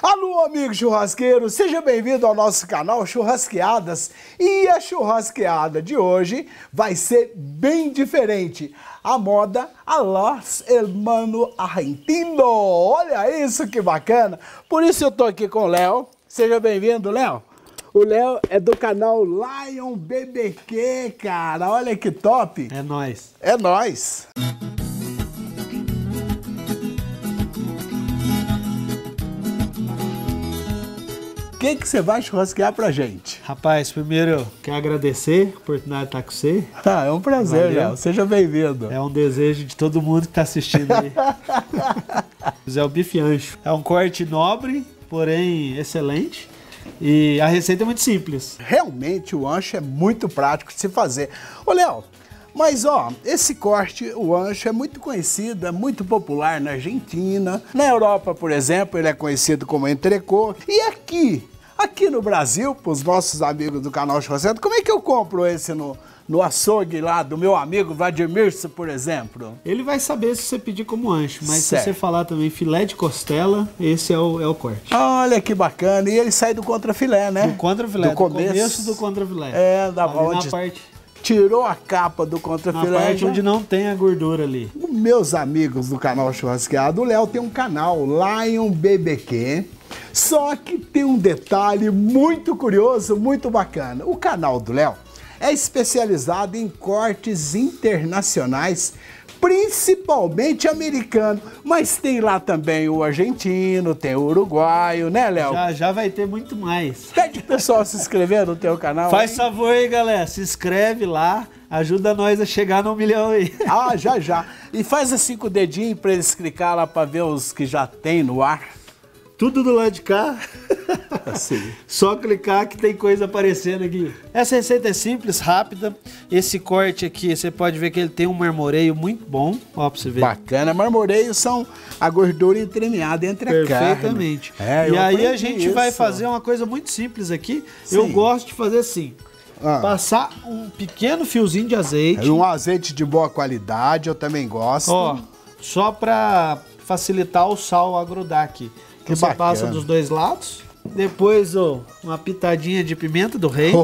Alô, amigo churrasqueiro, seja bem-vindo ao nosso canal Churrasqueadas. E a churrasqueada de hoje vai ser bem diferente. A moda a los hermanos argentinos. Olha isso que bacana. Por isso eu tô aqui com o Léo. Seja bem-vindo, Léo. O Léo é do canal Lion BBQ, cara. Olha que top. É nóis. É nóis. O que você vai churrasquear pra gente? Rapaz, primeiro eu quero agradecer a oportunidade de estar com você. Ah, é um prazer, Valeu. Léo. Seja bem-vindo. É um desejo de todo mundo que está assistindo aí. É o bife ancho. É um corte nobre, porém excelente. E a receita é muito simples. Realmente o ancho é muito prático de se fazer. Ô, Léo, mas ó, esse corte, o ancho, é muito conhecido, é muito popular na Argentina. Na Europa, por exemplo, ele é conhecido como entrecô. E aqui no Brasil, para os nossos amigos do canal Churrasqueado, como é que eu compro esse no açougue lá do meu amigo Vladimir, por exemplo? Ele vai saber se você pedir como ancho, mas Certo. se você falar também filé de costela, esse é o corte. Olha que bacana. E ele sai do contrafilé, né? Do contrafilé, do começo do contrafilé. É, da ali onde na parte, tirou a capa do na contrafilé. parte onde não tem a gordura ali. Meus amigos do canal Churrasqueado, o Léo tem um canal, Lion BBQ, só que tem um detalhe muito curioso, muito bacana. O canal do Léo é especializado em cortes internacionais, principalmente americano, mas tem lá também o argentino, tem o uruguaio, né, Léo? Já vai ter muito mais. Pede o pessoal se inscrever no teu canal. Faz hein? favor aí, galera. Se inscreve lá. Ajuda nós a chegar no 1 milhão aí. Ah, já. E faz assim com o dedinho pra eles clicar lá pra ver os que já tem no ar. Tudo do lado de cá. Assim. Só clicar que tem coisa aparecendo aqui. Essa receita é simples, rápida. Esse corte aqui, você pode ver que ele tem um marmoreio muito bom. Ó, pra você ver. Bacana. Marmoreios são a gordura entremeada entre a carne. Perfeitamente. É, E eu aí a aprendi gente vai isso. fazer uma coisa muito simples aqui. Sim. Eu gosto de fazer assim. Passar um pequeno fiozinho de azeite. Um azeite de boa qualidade, eu também gosto. Ó, só pra facilitar o sal a grudar aqui. Que Você bacana. passa dos dois lados. Depois, ó, uma pitadinha de pimenta do reino.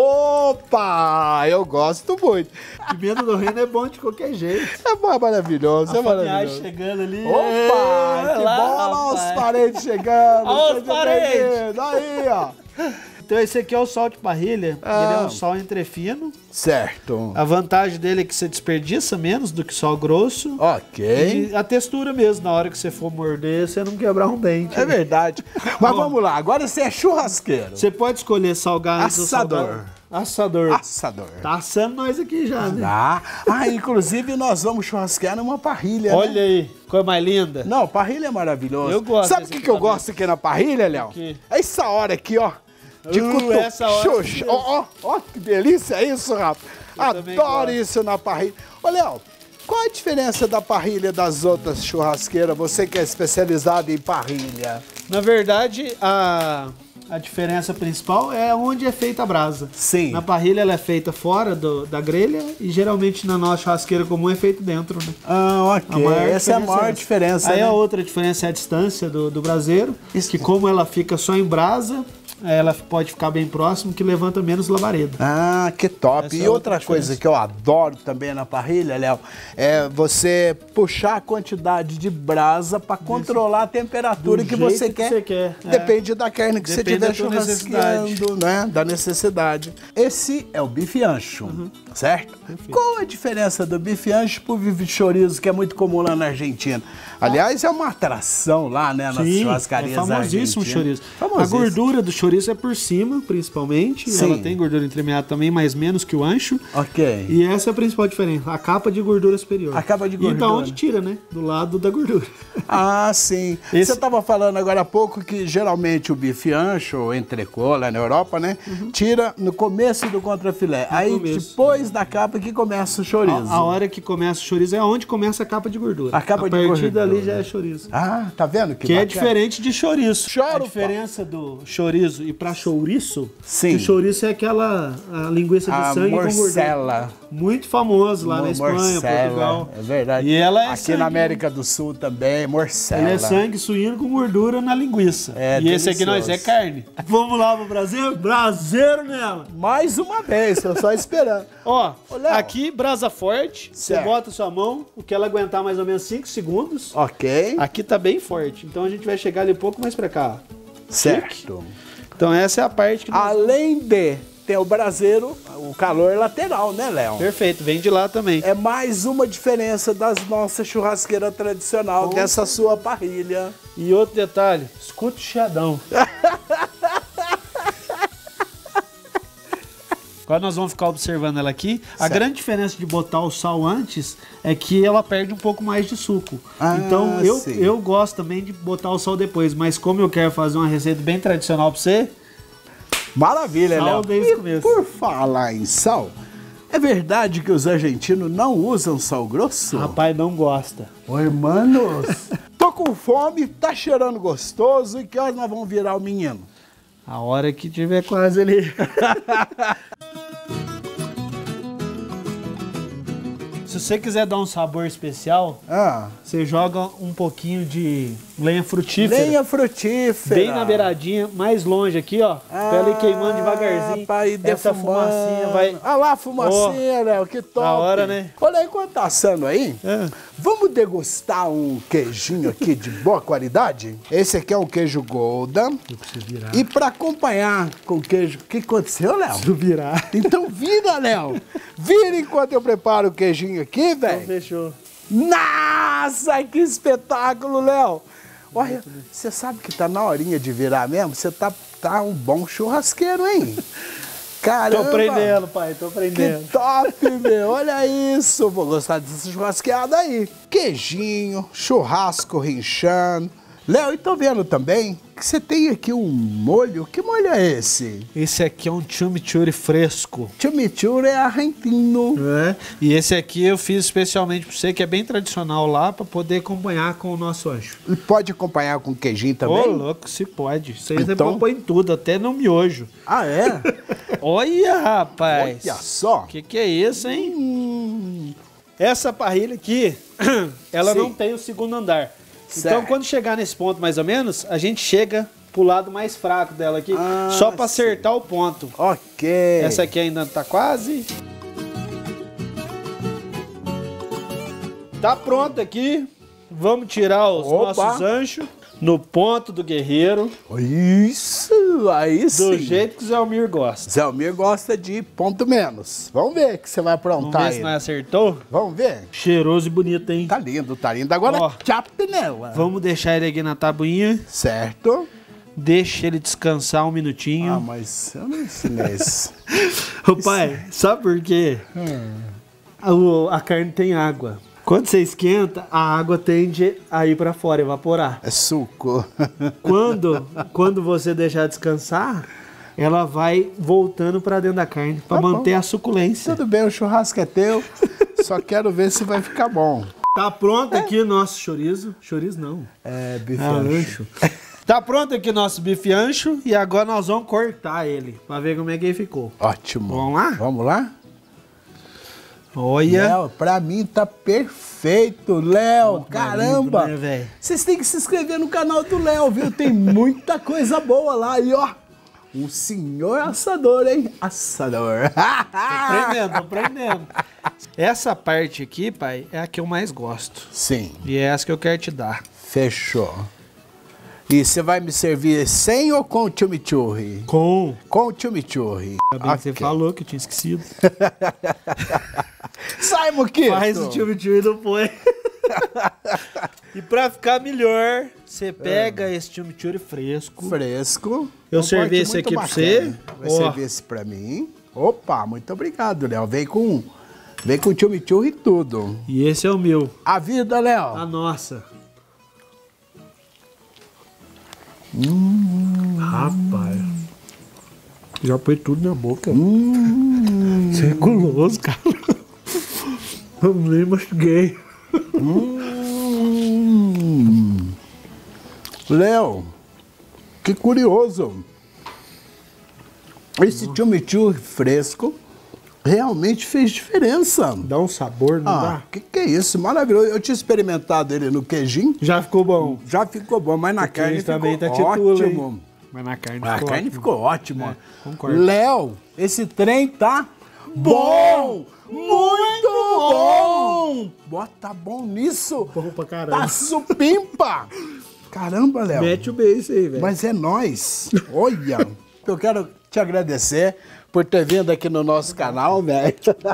Opa! Eu gosto muito. Pimenta do reino é bom de qualquer jeito. É maravilhoso, é A familiar maravilhoso. chegando ali. Opa! Que bola! Olha os parentes chegando. Olha os seja parentes. bem-vindo. Aí, ó. Então esse aqui é o sal de parrilha. Ele é um sal entrefino. Certo. A vantagem dele é que você desperdiça menos do que sal grosso. Ok. E a textura mesmo, na hora que você for morder, você não quebrar um dente. É verdade. Mas vamos lá, agora você é churrasqueiro. Você pode escolher salgado ou Assador. salgado. Assador. Assador. Tá assando nós aqui já, né? Inclusive nós vamos churrasquear numa parrilha, Olha né? aí, coisa mais linda. Não, parrilha é maravilhoso. Eu gosto Sabe o desse que eu equipamento. gosto aqui na parrilha, Léo? quê? É essa hora aqui, ó. De cutuco. essa hora Xuxa. que- Ó, que delícia isso, rapaz. também Adoro gosto. isso na parrilha. Ô, Léo, qual a diferença da parrilha das outras churrasqueiras? Você que é especializado em parrilha. Na verdade, a diferença principal é onde é feita a brasa. Sim. Na parrilha ela é feita fora da grelha e geralmente na nossa churrasqueira comum é feito dentro, né? Ah, ok. Essa é a maior diferença, Aí né? a outra diferença é a distância do braseiro, que como ela fica só em brasa, ela pode ficar bem próximo, que levanta menos labareda. Ah, que top. Essa E é outra outra coisa que eu adoro também na parrilha, Léo, é você puxar a quantidade de brasa para controlar a temperatura Do que jeito você que quer. você quer, é. Depende da carne que Depende você estiver da tua churrasqueando, né? Da necessidade. Esse é o bife ancho, certo? Qual a diferença do bife ancho pro bife chorizo, que é muito comum lá na Argentina? Aliás, é uma atração lá, né? Nas churrascarias é famosíssimo o argentinas. chorizo. A Famosíssimo. gordura do chorizo é por cima, principalmente. Sim. Ela tem gordura entremeada também, mas menos que o ancho. Ok. E essa é a principal diferença, a capa de gordura superior. A capa de E da gordura. onde tira, né? Do lado da gordura. Ah, sim. Esse- Você estava falando agora há pouco que geralmente o bife ancho, ou entrecô lá na Europa, né? Tira no começo do contrafilé. Aí começo. depois da capa que começa o chorizo. A hora que começa o chorizo é onde começa a capa de gordura. A capa de partir gordura. dali já é chorizo. Ah, tá vendo? Que é bacana. diferente de chouriço. Choro, A diferença do chorizo chorizo e pra chouriço, Sim. que o chouriço é aquela a linguiça de sangue com morcela. gordura. Muito famoso lá na Espanha, Morcela, Portugal. é verdade. E ela é aqui sangue, na América do Sul também, morcela. Ele é sangue suíno com gordura na linguiça. É, e esse aqui nós é delicioso. carne. Vamos lá pro Brasil? Braseiro nela! Mais uma vez, tô só esperando. Ó, Ô, Léo. aqui, brasa forte, você Certo. bota sua mão, o que ela aguentar mais ou menos 5 segundos. Ok, Aqui tá bem forte, então a gente vai chegar ali um pouco mais pra cá. Ó. certo. Então essa é a parte que nós... Além de ter o braseiro, o calor lateral, né, Léo? Perfeito, vem de lá também. É mais uma diferença das nossas churrasqueiras tradicional, dessa sua parrilha. E outro detalhe, escuta o chiadão. Agora nós vamos ficar observando ela aqui. A Certo. grande diferença de botar o sal antes é que ela perde um pouco mais de suco. Ah, Então sim. eu gosto também de botar o sal depois, mas como eu quero fazer uma receita bem tradicional pra você, Maravilha, Sal Léo. desde o E começo. por falar em sal, é verdade que os argentinos não usam sal grosso? rapaz, não gosta. Ô, hermanos, tô com fome, tá cheirando gostoso, e que horas nós vamos virar o menino? A hora que tiver quase ali. Se você quiser dar um sabor especial, Ah, você joga um pouquinho de lenha frutífera. lenha frutífera. Bem na beiradinha, mais longe aqui, ó. Pra ela ir queimando devagarzinho. Pra ir Essa defumando. fumacinha vai... Olha lá a fumacinha, Léo, que top. da hora, né? Olha aí, enquanto tá assando aí, É. vamos degustar um queijinho aqui de boa qualidade? Esse aqui é um queijo Gouda. Eu preciso virar. E pra acompanhar com o queijo... O que aconteceu, Léo? Preciso virar. Então vira, Léo. Vira enquanto eu preparo o queijinho aqui, Então, velho. fechou. Nossa, que espetáculo, Léo. Olha, você sabe que tá na horinha de virar mesmo? Você tá um bom churrasqueiro, hein? Caramba. Tô aprendendo, pai, tô Que aprendendo. top, meu. Olha isso. Vou gostar dessa churrasqueada aí. Queijinho, churrasco rinchando. Léo, e tô vendo também que você tem aqui um molho. Que molho é esse? Esse aqui é um chimichurri fresco. Chimichurri é argentino. É. E esse aqui eu fiz especialmente pra você, que é bem tradicional lá, pra poder acompanhar com o nosso ancho. E pode acompanhar com queijinho Ô, também? louco, se pode. Isso aí Então- você põe em tudo, até no miojo. Ah, é? Olha, rapaz. Olha só. Que é isso, hein? Essa parrilha aqui, ela Sim. não tem o segundo andar. Então, Certo. quando chegar nesse ponto mais ou menos, a gente chega pro lado mais fraco dela aqui, Ah, só pra acertar o ponto. Ok. Essa aqui ainda tá quase. Tá pronto aqui. Vamos tirar os Opa. nossos anchos no ponto do guerreiro, Isso, aí do sim. jeito que o Zé Almir gosta. Zé Almir gosta de ponto menos. Vamos ver o que você vai Vamos aprontar ver se aí. nós acertou. Vamos ver? Cheiroso e bonito, hein? Tá lindo, tá lindo. Agora Ó. chape nela. Vamos deixar ele aqui na tabuinha. Certo. Deixa ele descansar um minutinho. Ah, mas eu não ensinei isso. Ô pai, sabe por quê? A carne tem água. Quando você esquenta, a água tende a ir pra fora, evaporar. É suco. Quando você deixar descansar, ela vai voltando pra dentro da carne, pra Tá bom. manter a suculência. Tudo bem, o churrasco é teu. Só quero ver se vai ficar bom. Tá pronto aqui o nosso chorizo. Chorizo não. É, bife Ah, ancho. ancho. Tá pronto aqui o nosso bife ancho e agora nós vamos cortar ele, pra ver como é que ele ficou. Ótimo. Vamos lá? Vamos lá? Olha. Léo, pra mim tá perfeito, Léo. Caramba. lindo, né, velho? Vocês têm que se inscrever no canal do Léo, viu? Tem muita coisa boa lá. E ó, um senhor assador, hein? Assador. Tô aprendendo. Essa parte aqui, pai, é a que eu mais gosto. Sim, E é essa que eu quero te dar. fechou. E você vai me servir sem ou com chimichurri? Com. Com chimichurri. Ainda bem que você Ok. falou que eu tinha esquecido. Sai, Moquito. Faz o chimichurri e não põe. E pra ficar melhor, você pega esse chimichurri fresco. Fresco. Eu Um servi corte esse muito aqui pra bacana. você. Vai Ó. servir esse pra mim. Opa, muito obrigado, Léo. Vem com chimichurri e tudo. E esse é o meu. A vida, Léo. A nossa. Rapaz. Já põe tudo na boca. Você é guloso, cara. Eu nem mastiguei. Léo, que curioso. Esse chimichurri fresco realmente fez diferença. Dá um sabor, não dá? Que é isso? Maravilhoso. Eu tinha experimentado ele no queijinho. Já ficou bom. Já ficou bom, mas na carne ficou também tá titula, ótimo. hein? Mas na carne A ficou carne ótimo. ficou ótima. Concordo. Léo, esse trem tá bom! Muito bom! Bota bom nisso! Bom pra caramba. Tá supimpa! Caramba, Léo. Mete o beijo aí, velho. Mas é nóis. Olha, eu quero te agradecer por ter vindo aqui no nosso canal, velho.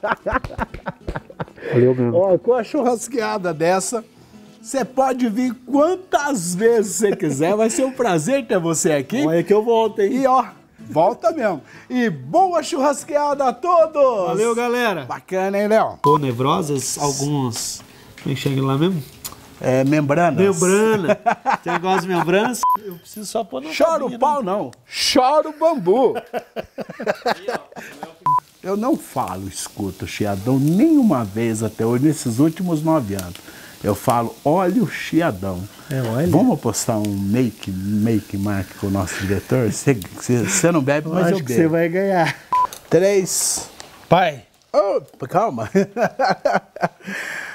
Valeu mesmo. Ó, com a churrasqueada dessa, você pode vir quantas vezes você quiser. Vai ser um prazer ter você aqui. Olha que eu volto, hein? E ó, volta mesmo. E boa churrasqueada a todos. Valeu, galera. Bacana, hein, Léo? Pô, nevrosas, alguns... Como é que chega lá mesmo? É, membranas. Membrana. Você gosta de membranas? Eu preciso só pôr na Chora tabinha, o pau, não. Chora o bambu. Eu não falo, escuto, chiadão, nenhuma vez até hoje, nesses últimos 9 anos. Eu falo, olha o chiadão. É, olha. Vamos postar um make mark com o nosso diretor? Você não bebe, mas eu acho que bebo. você vai ganhar. 3. Pai. Oh, calma.